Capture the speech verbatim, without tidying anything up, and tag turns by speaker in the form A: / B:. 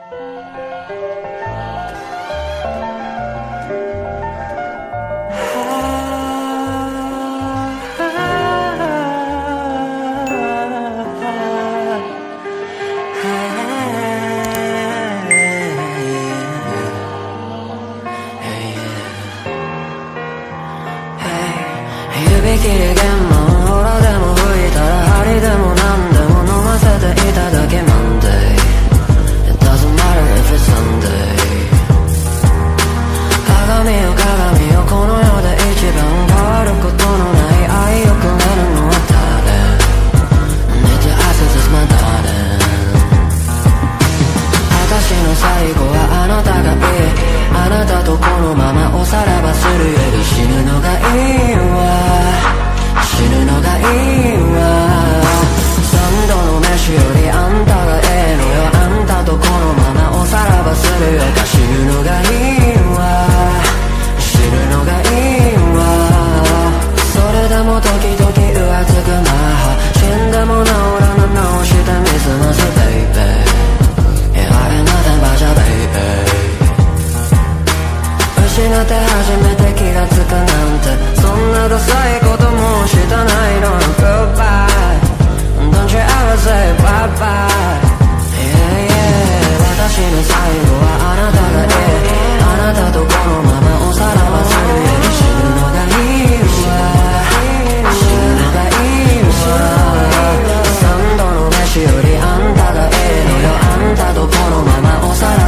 A: 指切り弦もほらでも吹いたら針でも何でも飲ませていただけ Monday It doesn't matter if it's Sunday 鏡よ鏡よこの世で一番変わることのない愛をくれるのは誰 Need to access this my darling 私の最後はあなたがいいあなたとこのままおさらばするより死ぬのがいいわ死ぬのがいいわ三度の飯よりあんたがええのよあんたとこのままおさらばするより死ぬのがいいわ死ぬのがいいわそれでも時々浮つくマハ死んでも治らぬ直してみすます Baby Yeah I ain't nothing but your baby失って初めて気がつくなんてそんなダサいこともしたないの Goodbye Don't you ever say bye bye Yeah yeah 私の最後はあなたがいいあなたとこのままおさらばするより死ぬのがいいわ死ぬのがいいわ三度の飯よりあんたがいいのよあんたとこのままおさら